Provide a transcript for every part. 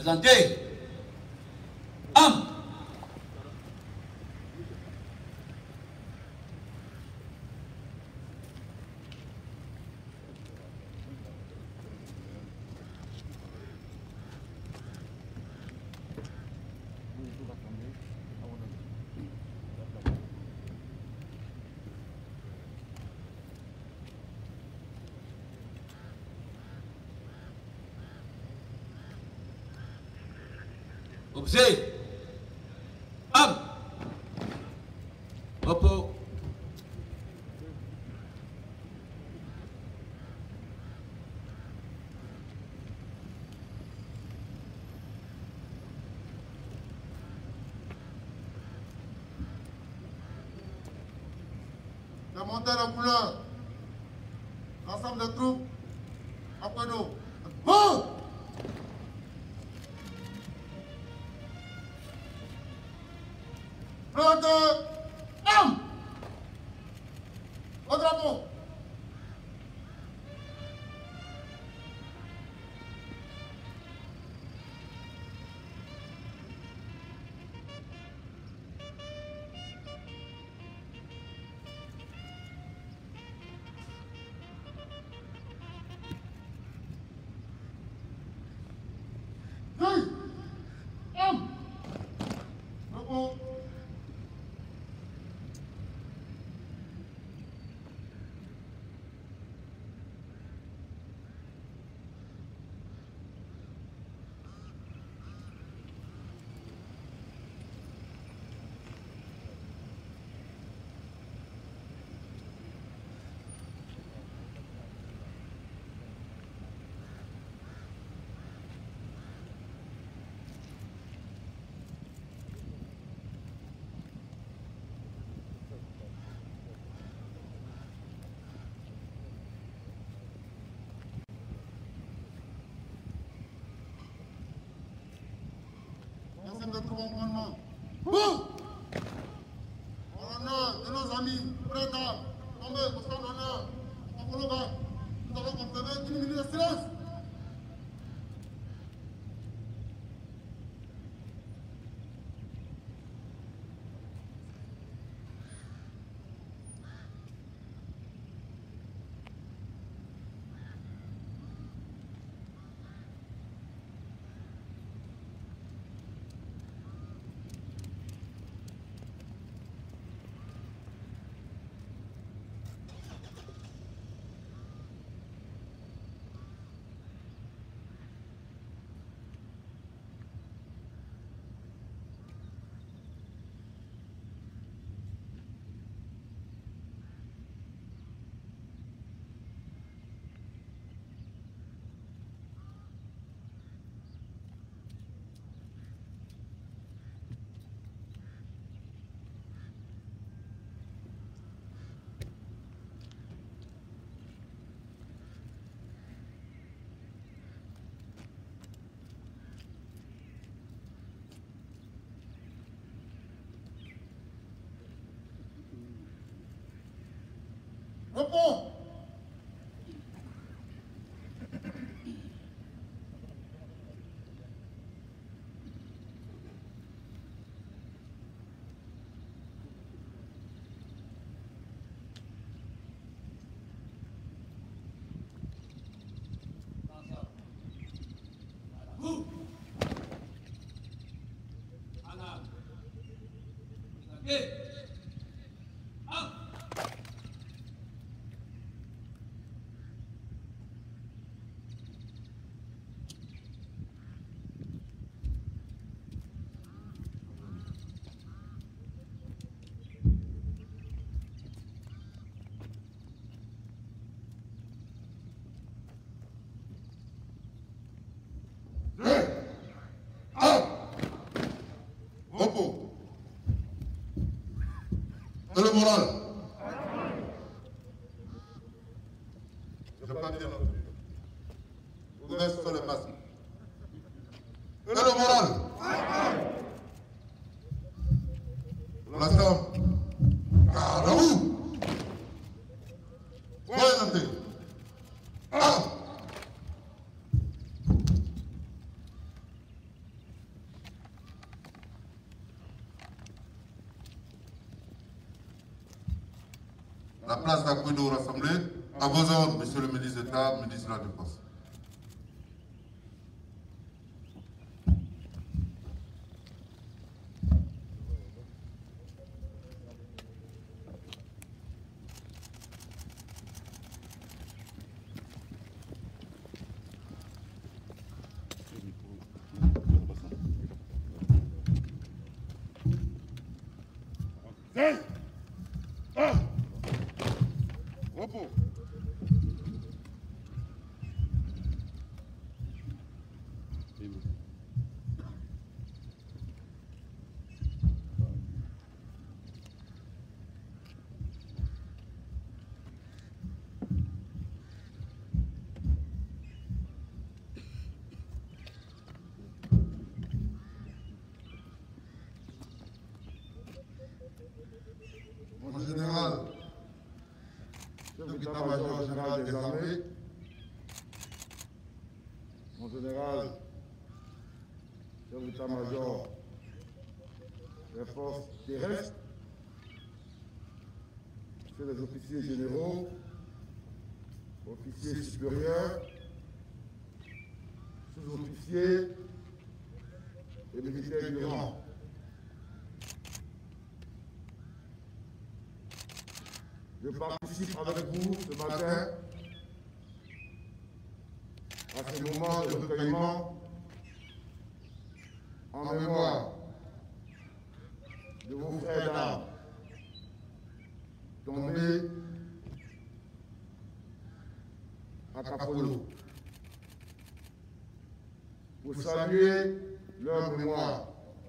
Présentez. Homme. Observe. Homme. Repos. La montée de couleur. L'ensemble des troupes. Après nous. Oh! Prends homme! Au drapeau! Hey! Homme! Repos! L'ensemble des troupes en commandement. Vous! En l'honneur de nos amis, prêts d'armes, tombés, postés en honneur, en Koloban, nous avons confirmé 10 minutes de silence. Repos! Vous. En arme. Présentez. Homme. Repos. Et le moral. Je pas dire non plus. Vous restez sur les masques. Et le moral. L'ensemble. Car la roue. Présentez. Ah! la place d'Aquedo rassemblée. À vos ordres, Monsieur le ministre d'État, ministre de la Défense. Repos. Mon général, chef d'état-major général des armées, Mon général, chef d'état-major des forces terrestres, c'est les officiers généraux, officiers supérieurs, sous-officiers et militaires du rang. Je participe avec vous ce matin à ce moment de recueillement en mémoire de vos frères d'armes tombés à Kapolo pour saluer leur mémoire,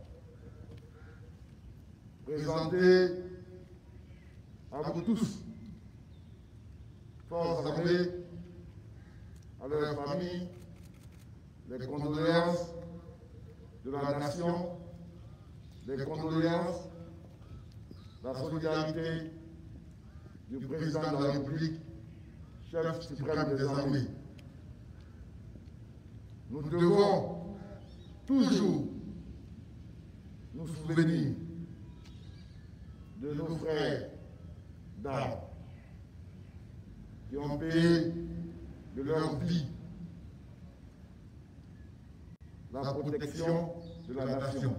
présenter à vous tous, forces armées, à leurs familles, les condoléances de la nation, les condoléances, la solidarité du président de la République, chef suprême des armées. Nous devons toujours nous souvenir de nos frères d'armes qui ont payé de leur vie la protection de la nation.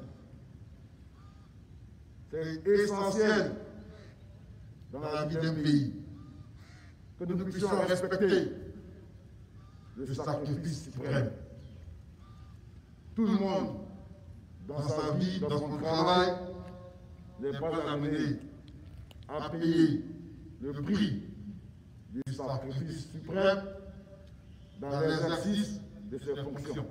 C'est essentiel dans la vie d'un pays que nous puissions respecter le sacrifice suprême. Tout le monde, dans sa vie, dans son travail, n'est pas amené à payer le prix du sacrifice suprême dans l'exercice de ses fonctions.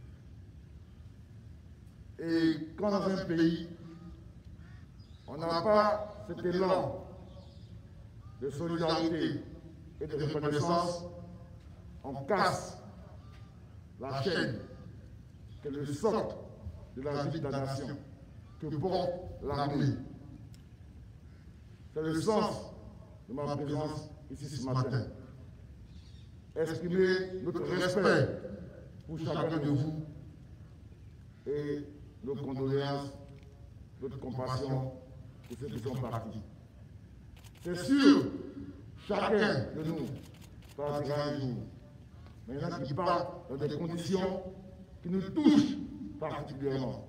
Et quand dans un pays, on n'a pas cet élan de solidarité et de reconnaissance, on casse la chaîne qui est le socle de la vie de la nation que porte l'armée. C'est le sens de ma présence ici ce matin. Exprimer notre respect pour chacun de vous et nos condoléances, notre compassion pour ceux qui sont partis. C'est sûr, chacun de nous partira un jour. Mais il y en a qui partent dans des conditions qui nous touchent particulièrement.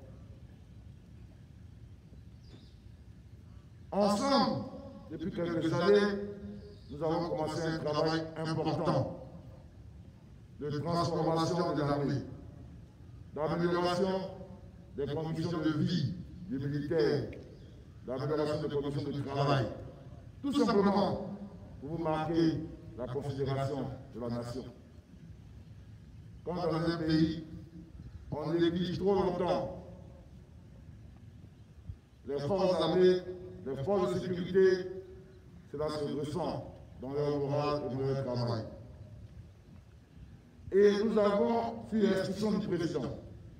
Ensemble, depuis quelques années, nous avons commencé un travail important de transformation de l'armée, d'amélioration des conditions de vie des militaires, d'amélioration des conditions de travail, tout simplement pour vous marquer la considération de la nation. Quand dans un pays, on néglige trop longtemps les forces armées, les forces de sécurité, cela se ressent dans leur morale et dans leur travail. Et nous avons, sur l'instruction du président,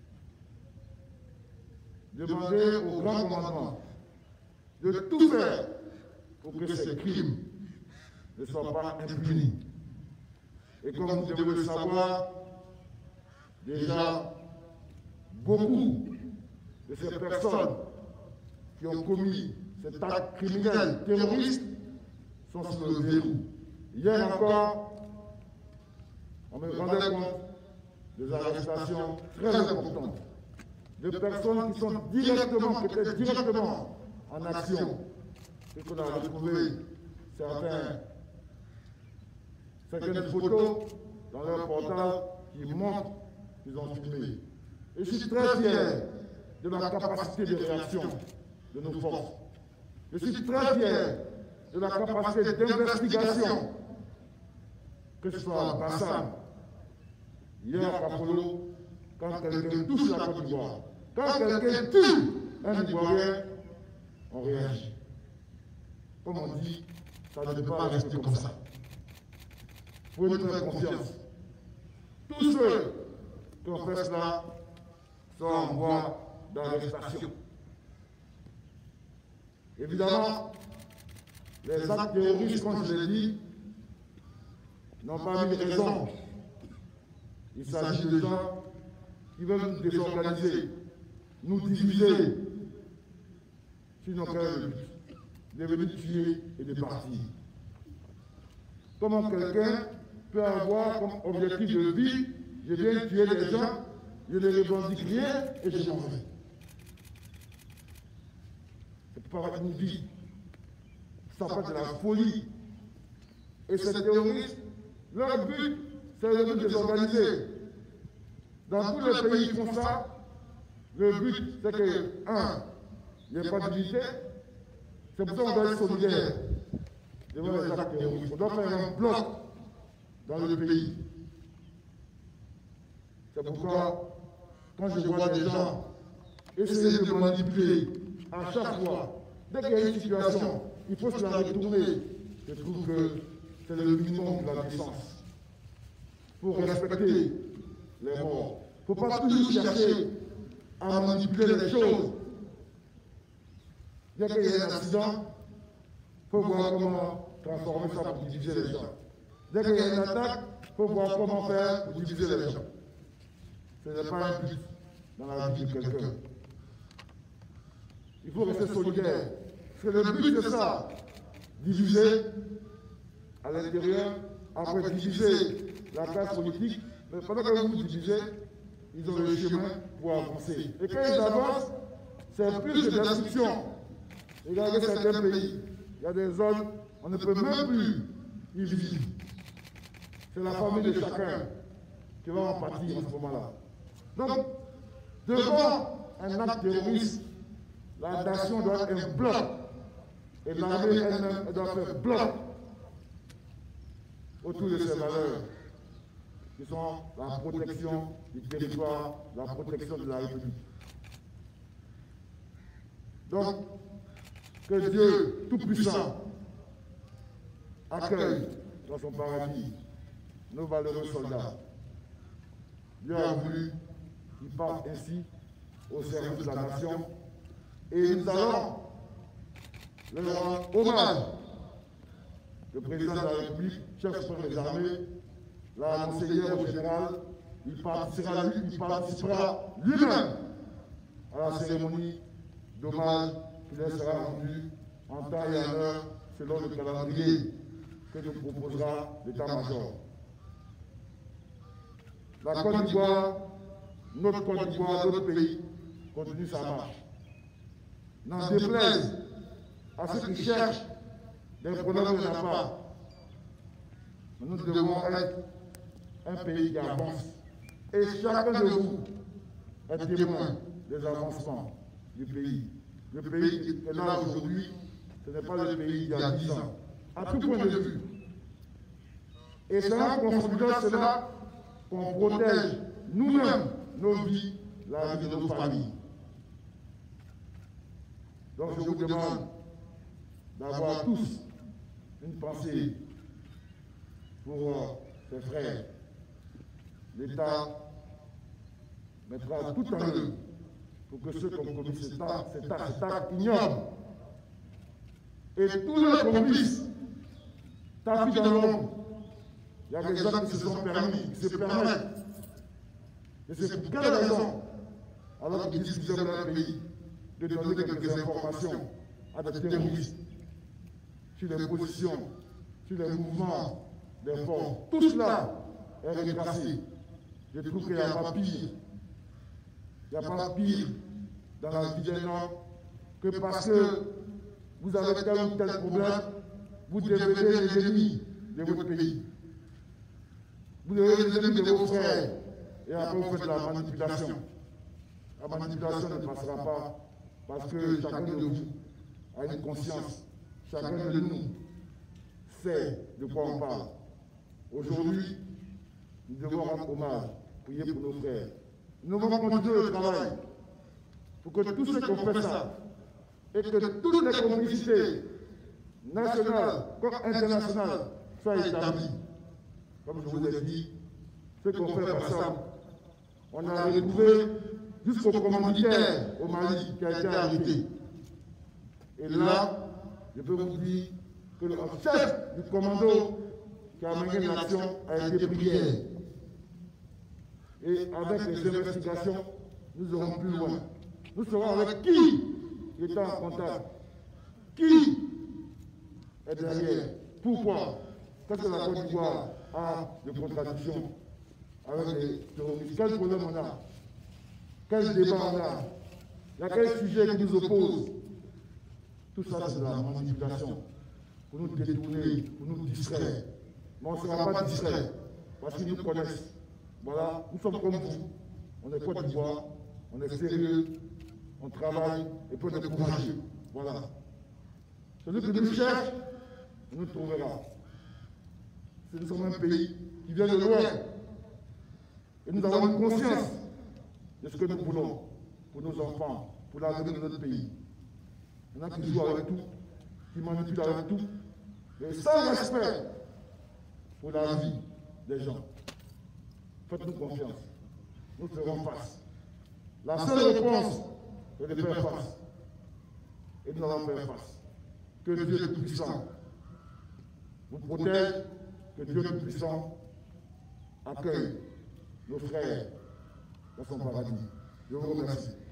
demandé au grand commandement de tout faire pour que ces crimes ne soient pas impunis. Et comme vous devez le savoir, déjà, beaucoup de ces personnes qui ont commis cet acte criminel terroriste sont sur le verrou. Hier encore, on me rendait compte des arrestations très importantes de personnes qui étaient directement en action et qu'on a retrouvé certaines photos dans leur portable qui montrent qu'ils ont filmé. Et je suis très fier de la capacité de réaction de nos forces. Je suis très fier de la capacité d'investigation, que ce soit à Bassam, hier à Kapolo, quand quelqu'un touche la Côte d'Ivoire, quand quelqu'un tue un Ivoirien, on réagit. Comme on dit, ça ne peut pas rester comme ça. Vous pouvez nous faire confiance. Tous ceux qui ont fait cela sont en voie d'arrestation. Évidemment, les actes terroristes, comme je l'ai dit, n'ont pas mis raison. Il s'agit de gens qui veulent nous désorganiser, nous diviser, sinon quel est le but? De venir tuer et de partir. Comment quelqu'un peut avoir comme objectif de vie, je viens tuer les gens, je ne revendique rien et je m'en vais. C'est pas une vie. Ça fait de la folie. Et ces terroristes, leur but, c'est de nous désorganiser. Dans tous les pays qui font ça, le but, c'est que, il n'y ait pas d'unité. C'est pour ça qu'on doit être solidaire devant les actes terroristes. On doit faire un bloc dans le pays. C'est pourquoi, quand je vois des gens essayer de manipuler à chaque fois, dès qu'il y a une situation, il faut se la retourner. Je trouve que c'est le minimum de la décence. Il faut respecter les morts. Il ne faut pas toujours chercher à manipuler les choses. Dès qu'il y a un accident, il faut voir comment transformer ça pour diviser les gens. Dès qu'il y a une attaque, il faut voir comment faire pour diviser les gens. Ce n'est pas un but dans la vie de quelqu'un. Il faut rester solidaire. Parce que le but c'est ça. Diviser à l'intérieur, après diviser la classe politique, mais pendant que vous divisez, ils ont le chemin pour avancer. Et quand ils avancent, c'est plus que destruction. Regardez certains pays, il y a des zones, on ne peut même plus y vivre. C'est la famille de chacun qui va en partir en ce moment-là. Donc, devant un acte terroriste, la nation doit être un bloc. Et l'armée elle-même, elle doit faire bloc autour de ces valeurs qui sont la protection du territoire, la protection de la République. Donc, que Dieu Tout-Puissant accueille dans son paradis nos valeureux soldats. Dieu a voulu qu'ils partent ainsi au service de la nation et nous allons leur rendre hommage. Le président de la République, chef suprême des armées, l'a annoncé hier au général, il participera lui-même à la cérémonie d'hommage qui leur sera rendue en temps et en heure selon le calendrier que nous proposera l'état-major. La Côte d'Ivoire, notre Côte d'Ivoire, notre pays, continue sa marche. N'en déplaise à ceux qui cherchent des problèmes de la part. Nous devons être un pays qui avance. Et chacun de vous est témoin des avancements du pays. Le pays qui est là aujourd'hui, ce n'est pas le pays d'il y a 10 ans, à tout point de vue. Et c'est en consolidant cela qu'on protège nous-mêmes nos vies, la vie de nos familles. Donc je vous demande d'avoir tous une pensée pour ses frères. L'État mettra tout en eux pour que ceux qui ont commis cet acte ignoble et tous les complices tapis dans l'ombre. Il y a des gens qui se sont permis, qui se permettent. Et c'est pour quelle raison, alors qu'ils disent qu'ils aiment leur pays, de donner quelques informations à des terroristes sur les positions sur les mouvements des forces. Tout cela est retracé. Je trouve qu'il n'y a pas pire. Il n'y a pas pire dans la vie d'un homme que parce que vous avez tel ou tel problème, vous devenez les ennemis de votre pays. Vous devenez les ennemis de vos frères. Et après, vous faites de la manipulation. La manipulation ne passera pas parce que chacun de vous a une conscience. Chacun de nous sait de quoi on parle. Aujourd'hui, nous devons rendre hommage, prier pour nos frères. Nous devons continuer le travail pour que tous ceux qui ont fait ça et que toutes les complicités nationales comme internationales soient établies. Comme je vous ai dit, ceux qui ont fait par ça, on a retrouvé jusqu'au commanditaire au Mali qui a été arrêté. Et là, je peux vous dire que le chef du commando qui a mené l'action a été pris hier. Et avec les investigations, nous irons plus loin. Nous saurons avec qui est en contact, qui est derrière, pourquoi, qu'est-ce que la Côte d'Ivoire a de contradiction avec les terroristes, quel problème on a, quel débat on a, il y a quel sujet qui nous oppose. Tout ça, c'est de la manipulation pour nous détourner, pour nous distraire. Mais on ne sera pas distrait parce qu'ils nous connaissent. Voilà, nous sommes comme vous. On est Côte d'Ivoire, on est sérieux, on travaille et puis on est courageux. Voilà. Celui qui nous cherche, nous trouvera. Nous sommes un pays qui vient de loin. Et nous avons une conscience de ce que nous voulons pour nos enfants, pour l'avenir de notre pays. Il y en a qui jouent avec tout, qui manipulent avec tout, mais sans respect pour la vie des gens. Faites-nous confiance. Nous ferons face. La seule réponse est de faire face. Et nous allons faire face. Que Dieu Tout-Puissant vous protège, que Dieu Tout-Puissant accueille nos frères dans son paradis. Je vous remercie.